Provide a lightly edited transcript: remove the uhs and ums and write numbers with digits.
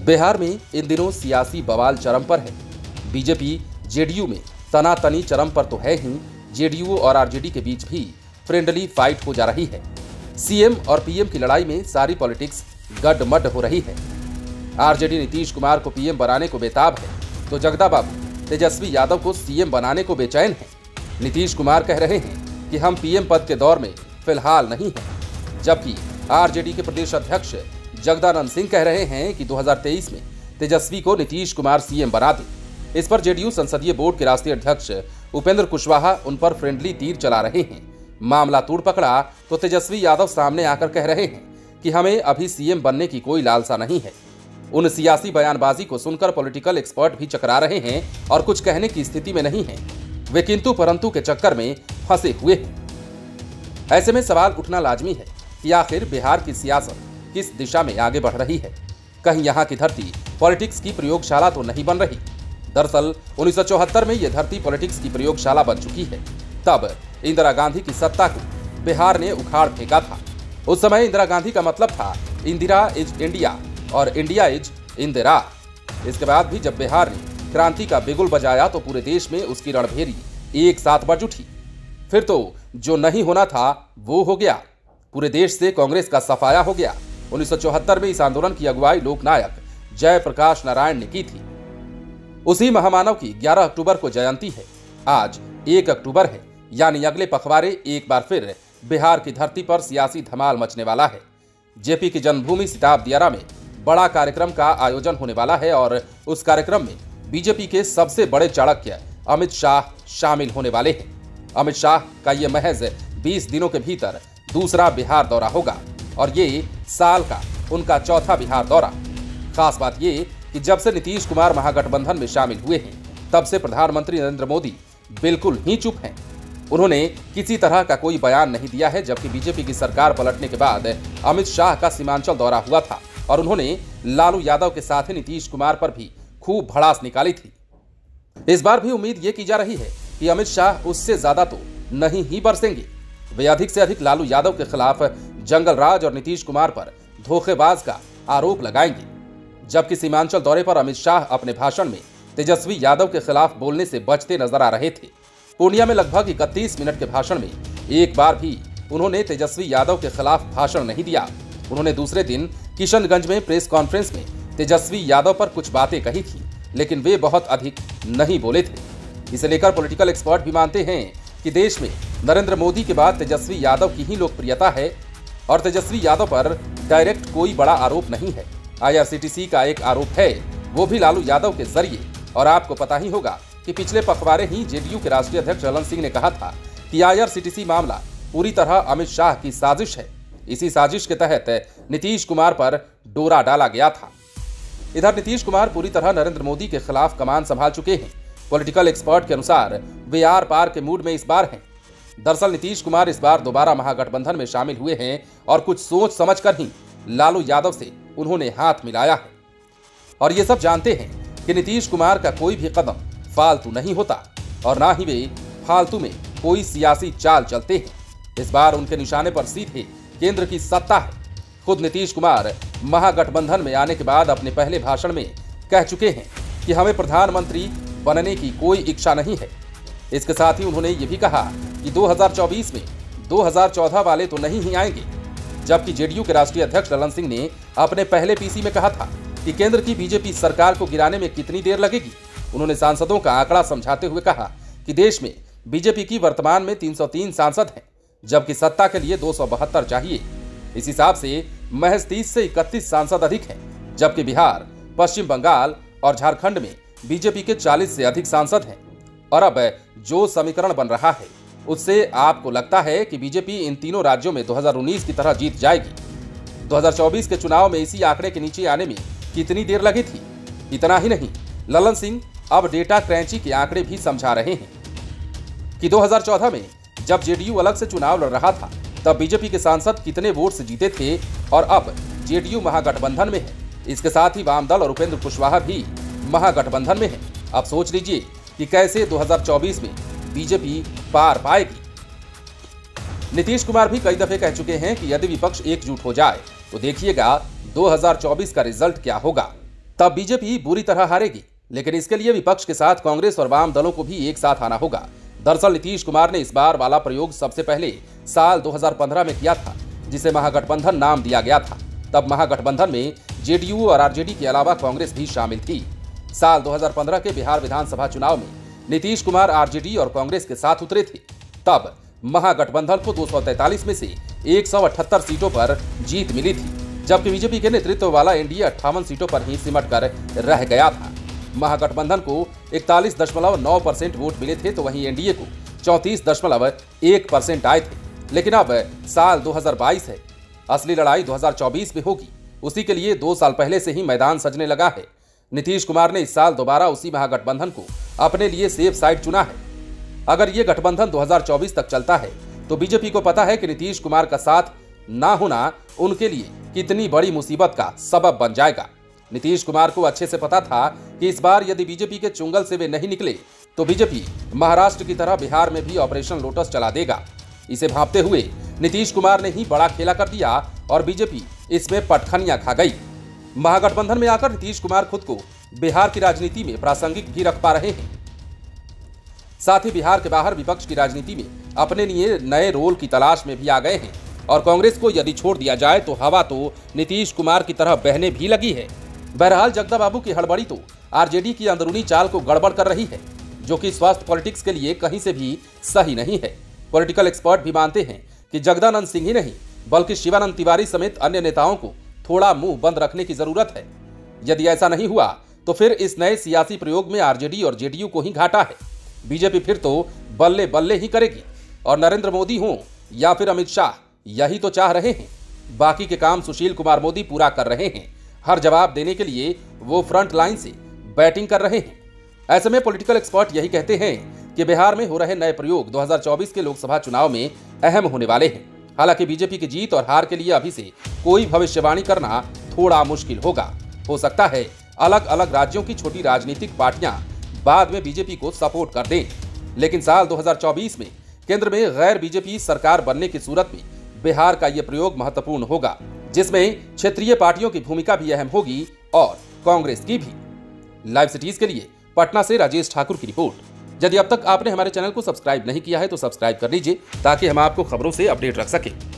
बिहार में इन दिनों सियासी बवाल चरम पर है। बीजेपी जेडीयू में तनातनी चरम पर तो है ही, जेडीयू और आरजेडी के बीच भी फ्रेंडली फाइट हो जा रही है। सीएम और पीएम की लड़ाई में सारी पॉलिटिक्स गडमड हो रही है। आरजेडी नीतीश कुमार को पीएम बनाने को बेताब है, तो जगदा बाबू तेजस्वी यादव को सीएम बनाने को बेचैन है। नीतीश कुमार कह रहे हैं कि हम पीएम पद के दौर में फिलहाल नहीं हैं, जबकि आरजेडी के प्रदेश अध्यक्ष जगदानंद सिंह कह रहे हैं कि 2023 में तेजस्वी को नीतीश कुमार सीएम बना दें। इस पर जेडीयू संसदीय बोर्ड के राष्ट्रीय अध्यक्ष उपेंद्र कुशवाहा उन पर फ्रेंडली तीर चला रहे हैं। मामला तूड़ पकड़ा तो तेजस्वी यादव सामने आकर कह रहे हैं कि हमें अभी सीएम बनने की कोई लालसा नहीं है। उन सियासी बयानबाजी को सुनकर पॉलिटिकल एक्सपर्ट भी चकरा रहे हैं और कुछ कहने की स्थिति में नहीं है। वे किंतु परंतु के चक्कर में फंसे हुए हैं। ऐसे में सवाल उठना लाजमी है कि आखिर बिहार की सियासत किस दिशा में आगे बढ़ रही है। कहीं यहाँ की धरती पॉलिटिक्स की प्रयोगशाला तो नहीं बन रही। दरअसल 1974 में यह धरती पॉलिटिक्स की प्रयोगशाला बन चुकी है। तब इंदिरा गांधी की सत्ता को बिहार ने उखाड़ फेंका था। उस समय इंदिरा गांधी का मतलब था इंदिरा इज इंडिया और इंडिया इज इंदिरा। इसके बाद भी जब बिहार ने क्रांति का बिगुल बजाया तो पूरे देश में उसकी रणभेरी एक साथ बज उठी। फिर तो जो नहीं होना था वो हो गया। पूरे देश से कांग्रेस का सफाया हो गया। 1974 में इस आंदोलन की अगुवाई लोकनायक जयप्रकाश नारायण ने की थी। उसी महामानव की 11 अक्टूबर को जयंती है। आज 1 अक्टूबर है, यानी अगले पखवाड़े एक बार फिर बिहार की धरती पर सियासी धमाल मचने वाला है। जेपी की जन्मभूमि सिताब दियारा में बड़ा कार्यक्रम का आयोजन होने वाला है और उस कार्यक्रम में बीजेपी के सबसे बड़े चाणक्य अमित शाह शामिल होने वाले हैं। अमित शाह का ये महज 20 दिनों के भीतर दूसरा बिहार दौरा होगा और ये साल का उनका चौथा बिहार दौरा। खास बात ये कि जब से नीतीश कुमार महागठबंधन में शामिल हुए हैं, तब से प्रधानमंत्री नरेंद्र मोदी बिल्कुल ही चुप हैं। उन्होंने किसी तरह का कोई बयान नहीं दिया है, जबकि बीजेपी की सरकार पलटने के बाद अमित शाह का सीमांचल दौरा हुआ था और उन्होंने लालू यादव के साथ ही नीतीश कुमार पर भी खूब भड़ास निकाली थी। इस बार भी उम्मीद ये की जा रही है कि अमित शाह उससे ज्यादा तो नहीं ही बरसेंगे। वे अधिक से अधिक लालू यादव के खिलाफ जंगल राज और नीतीश कुमार पर धोखेबाज का आरोप लगाएंगे। जबकि सीमांचल दौरे पर अमित शाह अपने भाषण में तेजस्वी यादव के खिलाफ बोलने से बचते नजर आ रहे थे। पूर्णिया में लगभग 31 मिनट के भाषण में एक बार भी उन्होंने तेजस्वी यादव के खिलाफ भाषण नहीं दिया। उन्होंने दूसरे दिन किशनगंज में प्रेस कॉन्फ्रेंस में तेजस्वी यादव पर कुछ बातें कही थी, लेकिन वे बहुत अधिक नहीं बोले थे। इसे लेकर पॉलिटिकल एक्सपर्ट भी मानते हैं कि देश में नरेंद्र मोदी के बाद तेजस्वी यादव की ही लोकप्रियता है और तेजस्वी यादव पर डायरेक्ट कोई बड़ा आरोप नहीं है। आईआरसीटीसी का एक आरोप है, वो भी लालू यादव के जरिए। और आपको पता ही होगा कि पिछले पखवाड़े ही जेडीयू के राष्ट्रीय अध्यक्ष ललन सिंह ने कहा था कि आईआरसीटीसी मामला पूरी तरह अमित शाह की साजिश है। इसी साजिश के तहत नीतीश कुमार पर डोरा डाला गया था। इधर नीतीश कुमार पूरी तरह नरेंद्र मोदी के खिलाफ कमान संभाल चुके हैं। पॉलिटिकल एक्सपर्ट के अनुसार वे आर पार के मूड में इस बार हैं। दरअसल नीतीश कुमार इस बार दोबारा महागठबंधन में शामिल हुए हैं और कुछ सोच समझकर ही लालू यादव से उन्होंने हाथ मिलाया है। और ये सब जानते हैं कि नीतीश कुमार का कोई भी कदम फालतू नहीं होता और ना ही वे फालतू में कोई सियासी चाल चलते हैं। इस बार उनके निशाने पर सीधे केंद्र की सत्ता है। खुद नीतीश कुमार महागठबंधन में आने के बाद अपने पहले भाषण में कह चुके हैं कि हमें प्रधानमंत्री बनने की कोई इच्छा नहीं है। इसके साथ ही उन्होंने ये भी कहा कि 2024 में 2014 वाले तो नहीं ही आएंगे। जबकि जेडीयू के राष्ट्रीय अध्यक्ष ललन सिंह ने अपने पहले पीसी में कहा था कि केंद्र की बीजेपी सरकार को गिराने में कितनी देर लगेगी। उन्होंने सांसदों का आंकड़ा समझाते हुए कहा कि देश में बीजेपी की वर्तमान में 303 सांसद हैं, जबकि सत्ता के लिए 272 चाहिए। इस हिसाब से महज 30 से 31 सांसद अधिक हैं, जबकि बिहार, पश्चिम बंगाल और झारखंड में बीजेपी के 40 से अधिक सांसद हैं। और अब जो समीकरण बन रहा है उससे आपको लगता है कि बीजेपी इन तीनों राज्यों में 2019 की तरह जीत जाएगी। 2024 के चुनाव में इसी आंकड़े के नीचे आने में कितनी देर लगी थी। इतना ही नहीं, ललन सिंह अब डेटा क्रैंची के आंकड़े भी समझा रहे हैं कि 2014 में जब जेडीयू अलग से चुनाव लड़ रहा था तब बीजेपी के सांसद कितने वोट से जीते थे और अब जेडीयू महागठबंधन में है। इसके साथ ही वाम दल और उपेंद्र कुशवाहा भी महागठबंधन में है। अब सोच लीजिए कि कैसे 2024 में बीजेपी पार पाएगी। नीतीश कुमार भी कई दफे कह चुके हैं कि यदि विपक्ष एकजुट हो जाए तो देखिएगा 2024 का रिजल्ट क्या होगा। तब बीजेपी बुरी तरह हारेगी। लेकिन इसके लिए विपक्ष के साथ कांग्रेस और वाम दलों को भी एक साथ आना होगा। दरअसल नीतीश कुमार ने इस बार वाला प्रयोग सबसे पहले साल 2015 में किया था, जिसे महागठबंधन नाम दिया गया था। तब महागठबंधन में जेडीयू और आरजेडी के अलावा कांग्रेस भी शामिल थी। साल 2015 के बिहार विधानसभा चुनाव में नीतीश कुमार आरजेडी और कांग्रेस के साथ उतरे थे। तब महागठबंधन को 243 में से 178 सीटों पर जीत मिली थी, जबकि बीजेपी के नेतृत्व वाला एनडीए 58 सीटों पर ही सिमट कर रह गया था। महागठबंधन को 41.9% वोट मिले थे, तो वहीं एनडीए को 34.1% आए थे। लेकिन अब साल 2022 है, असली लड़ाई 2024 में होगी। उसी के लिए 2 साल पहले से ही मैदान सजने लगा है। नीतीश कुमार ने इस साल दोबारा उसी महागठबंधन को अपने लिए सेफ साइड चुना है। अगर ये गठबंधन 2024 तक चलता है तो बीजेपी को पता है कि नीतीश कुमार का साथ ना होना उनके लिए कितनी बड़ी मुसीबत का सबब बन जाएगा। नीतीश कुमार को अच्छे से पता था कि इस बार यदि बीजेपी के चुंगल से वे नहीं निकले तो बीजेपी महाराष्ट्र की तरह बिहार में भी ऑपरेशन लोटस चला देगा। इसे भांपते हुए नीतीश कुमार ने ही बड़ा खेला कर दिया और बीजेपी इसमें पटखनियां खा गई। महागठबंधन में आकर नीतीश कुमार खुद को बिहार की राजनीति में प्रासंगिक भी रख पा रहे हैं। साथ ही बिहार के बाहर विपक्ष की राजनीति में अपने लिए नए रोल की तलाश में भी आ गए हैं और कांग्रेस को यदि छोड़ दिया जाए तो हवा तो नीतीश कुमार की तरह बहने भी लगी है। बहरहाल जगदा बाबू की हड़बड़ी तो आरजेडी की अंदरूनी चाल को गड़बड़ कर रही है, जो कि स्वास्थ्य पॉलिटिक्स के लिए कहीं से भी सही नहीं है। पॉलिटिकल एक्सपर्ट भी मानते हैं कि जगदानंद सिंह ही नहीं बल्कि शिवानंद तिवारी समेत अन्य नेताओं को थोड़ा मुंह बंद रखने की जरूरत है। यदि ऐसा नहीं हुआ तो फिर इस नए सियासी प्रयोग में आरजेडी और जेडीयू को ही घाटा है। बीजेपी फिर तो बल्ले बल्ले ही करेगी और नरेंद्र मोदी हों या फिर अमित शाह यही तो चाह रहे हैं। बाकी के काम सुशील कुमार मोदी पूरा कर रहे हैं। हर जवाब देने के लिए वो फ्रंट लाइन से बैटिंग कर रहे हैं। ऐसे में पॉलिटिकल एक्सपर्ट यही कहते हैं कि बिहार में हो रहे नए प्रयोग 2024 के लोकसभा चुनाव में अहम होने वाले हैं। हालांकि बीजेपी की जीत और हार के लिए अभी से कोई भविष्यवाणी करना थोड़ा मुश्किल होगा। हो सकता है अलग अलग राज्यों की छोटी राजनीतिक पार्टियां बाद में बीजेपी को सपोर्ट कर दें, लेकिन साल 2024 में केंद्र में गैर बीजेपी सरकार बनने की सूरत में बिहार का यह प्रयोग महत्वपूर्ण होगा, जिसमें क्षेत्रीय पार्टियों की भूमिका भी अहम होगी और कांग्रेस की भी। लाइव सिटीज के लिए पटना से राजेश ठाकुर की रिपोर्ट। यदि अब तक आपने हमारे चैनल को सब्सक्राइब नहीं किया है तो सब्सक्राइब कर लीजिए ताकि हम आपको खबरों से अपडेट रख सकें।